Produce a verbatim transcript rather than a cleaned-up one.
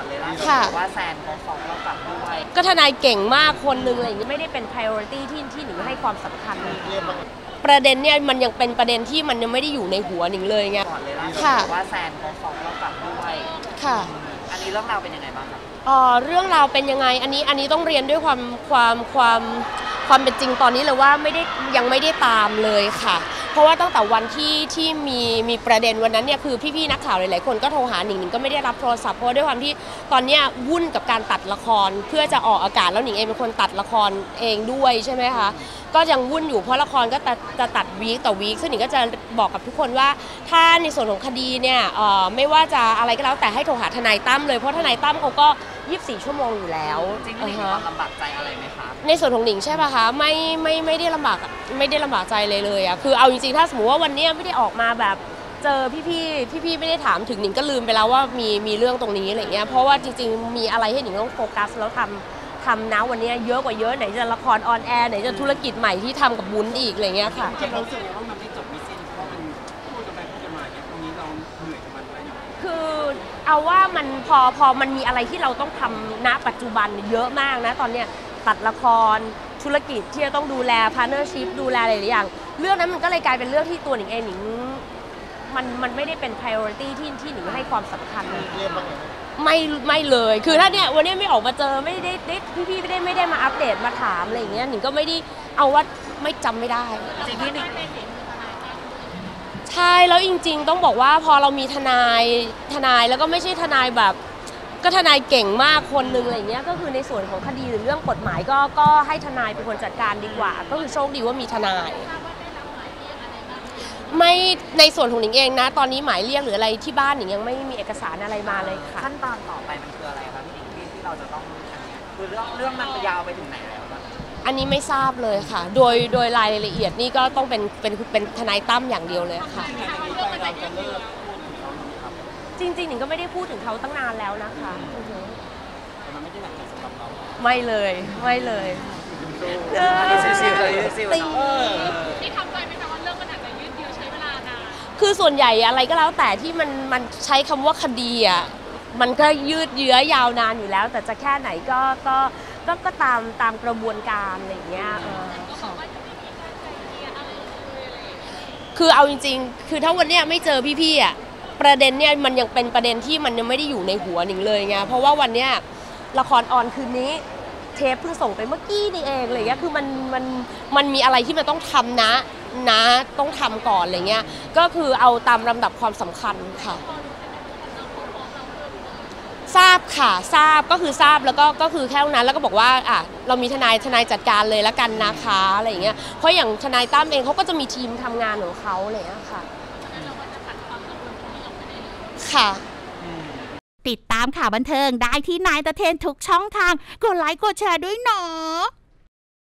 อนเลยล่ะว่าแซนเขาฟ้องเรากลับด้วยก็ทนายเก่งมากคนนึงอะไรอย่างนี้ไม่ได้เป็น priority ที่ที่หนิงให้ความสำคัญประเด็นเนี่ยมันยังเป็นประเด็นที่มันยังไม่ได้อยู่ในหัวหนิงเลยไงก่อนเลยล่ะว่าแซนเขาฟ้องเรากลับด้วยค่ะอันนี้เรื่องราวเป็นยังไงบ้างครับอ๋อเรื่องราวเป็นยังไงอันนี้อันนี้ต้องเรียนด้วยความความความความเป็นจริงตอนนี้เลยว่าไม่ได้ยังไม่ได้ตามเลยค่ะเพราะว่าตั้งแต่วันที่ที่มีมีประเด็นวันนั้นเนี่ยคือพี่ๆนักข่าวหลายๆคนก็โทรหาหนิงหนิงก็ไม่ได้รับโทรศัพท์เพราะด้วยความที่ตอนนี้วุ่นกับการตัดละครเพื่อจะออกอากาศแล้วหนิงเองเป็นคนตัดละครเองด้วยใช่ไหมคะก็ยังวุ่นอยู่เพราะละครก็จะจะตัดวีคต่อวีคซึ่งหนิงก็จะบอกกับทุกคนว่าถ้าในส่วนของคดีเนี่ยไม่ว่าจะอะไรก็แล้วแต่ให้โทรหาทนายตั้มเลยเพราะทนายตั้มเขาก็ยี่สิบสี่ชั่วโมงอยู่แล้วจริงๆมีความลำบากใจอะไรไหมคะในส่วนของหนิงใช่ป่ะคะไม่ไม่ไม่ได้ลำบากไม่ได้ลำบากใจเลยเลยอ่ะคือเอาจริงๆถ้าสมมติว่าวันนี้ไม่ได้ออกมาแบบเจอพี่ๆพี่ๆไม่ได้ถามถึงหนิงก็ลืมไปแล้วว่ามีมีเรื่องตรงนี้อะไรเงี้ยเพราะว่าจริงๆมีอะไรให้หนิงต้องโฟกัสแล้วทำทำนะวันนี้เยอะกว่าเยอะไหนจะละครออนแอร์ไหนจะธุรกิจใหม่ที่ทำกับวุ้นอีกอะไรเงี้ยค่ะเรารู้สึกว่ามันไม่จบไม่สิ้นเพราะมันพูดกันไปพูดกันมาอย่างตรงนี้เราเหนื่อยกับมันไหมคือเอาว่ามันพอพอมันมีอะไรที่เราต้องทำณปัจจุบันเยอะมากนะตอนเนี้ยตัดละครธุรกิจที่จะต้องดูแลพาร์ทเนอร์ชิพดูแลหลายอย่างเรื่องนั้นมันก็เลยกลายเป็นเรื่องที่ตัวหนิงเองหนิงมันมันไม่ได้เป็น priority ที่ที่หนิงให้ความสำคัญไม่ไม่เลยคือถ้าเนี่ยวันนี้ไม่ออกมาเจอไม่ได้ได้พี่ๆไม่ได้ไม่ได้มาอัปเดตมาถามอะไรอย่างเงี้ยหนิงก็ไม่ได้เอาว่าไม่จำไม่ได้จริงพี่หนิงใช่แล้วจริงๆต้องบอกว่าพอเรามีทนายทนายแล้วก็ไม่ใช่ทนายแบบก็ทนายเก่งมากคนนึงอะไรเงี้ยก็คือในส่วนของคดีหรือเรื่องกฎหมายก็ก็ให้ทนายเป็นคนจัดการดีกว่าก็คือโชคดีว่ามีทนายไม่ในส่วนของหนิงเองนะตอนนี้หมายเรียกหรืออะไรที่บ้านหนิงยังไม่มีเอกสารอะไรมาเลยค่ะขั้นตอนต่อไปมันคืออะไรคะพี่หนิงที่ที่เราจะต้องคือเรื่องเรื่องมันยาวไปถึงไหนแล้วบ้างอันนี้ไม่ทราบเลยค่ะโดยโดยรายละเอียดนี่ก็ต้องเป็นเป็นเป็นทนายตั้มอย่างเดียวเลยค่ะจริงๆหนิงก็ไม่ได้พูดถึงเขาตั้งนานแล้วนะคะมันไม่ได้หนักใจสำหรับเราไม่เลยไม่เลยนี่ทำใจไหมคะว่าเรื่องมันอาจจะยืดเยื้อใช้เวลานานคือส่วนใหญ่อะไรก็แล้วแต่ที่มันมันใช้คำว่าคดีอ่ะมันก็ยืดเยื้อยาวนานอยู่แล้วแต่จะแค่ไหนก็ก็ก็ก็ตามตามกระบวนการอะไรอย่างเงี้ยคือเอาจริงๆคือถ้าวันเนี้ยไม่เจอพี่ๆอ่ะประเด็นเนี่ยมันยังเป็นประเด็นที่มันยังไม่ได้อยู่ในหัวหนิงเลยไงเพราะว่าวันเนี้ยละครออนคืนนี้เทปเพิ่งส่งไปเมื่อกี้นี่เองอะไรเงี้ยคือมันมันมันมีอะไรที่มันต้องทำนะนะต้องทำก่อนอะไรเงี้ยก็คือเอาตามลำดับความสำคัญค่ะทราบค่ะทราบก็คือทราบแล้วก็ก็คือแค่นั้นแล้วก็บอกว่าอ่ะเรามีทนายทนายจัดการเลยแล้วกันนะคะอะไรอย่างเงี้ยเพราะอย่างทนายตั้มเองเขาก็จะมีทีมทำงานของเขาอะไรอย่างเงี้ยค่ะค่ะติดตามข่าวบันเทิงได้ที่นายตะเทนทุกช่องทางกดไลค์กดแชร์ด้วยเนาะ